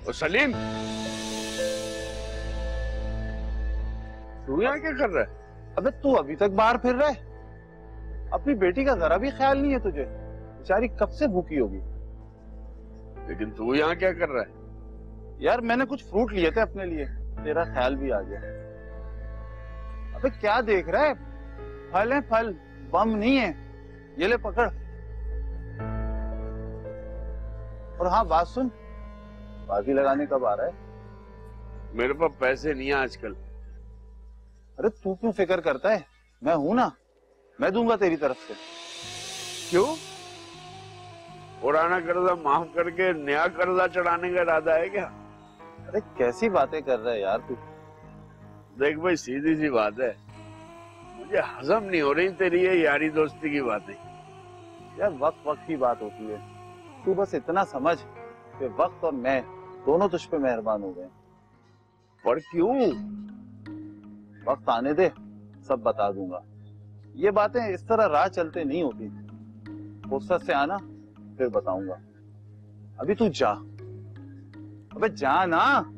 और सलीम, तू यहाँ क्या कर रहा है? अबे तू अभी तक बाहर फिर रहा है? अपनी बेटी का जरा भी ख्याल नहीं है तुझे? बेचारी कब से भूखी होगी। लेकिन तू यहाँ क्या कर रहा है? यार मैंने कुछ फ्रूट लिए थे अपने लिए, तेरा ख्याल भी आ गया। अबे क्या देख रहा है? फल है फल, बम नहीं है। ये ले पकड़। और हाँ बात सुन, बाजी लगाने कब आ रहा है? मेरे पास पैसे नहीं है आजकल। अरे तू क्यों फिक्र करता है? मैं हूं ना, मैं दूंगा तेरी तरफ से। क्यों? पुराना कर्जा माफ करके नया कर्जा चढ़ाने का इरादा है क्या? अरे कैसी बातें कर रहा है यार तू? देख भाई, सीधी सी बात है, मुझे हजम नहीं हो रही तेरी ये यारी दोस्ती की बातें। यार वक्त वक्त की बात होती है, तू बस इतना समझ कि वक्त और मैं दोनों तुझ पे मेहरबान हो गए। पर क्यों? वक्त आने दे, सब बता दूंगा। ये बातें इस तरह राह चलते नहीं होती। फुर्सत से आना, फिर बताऊंगा। अभी तू जा। अबे जा ना।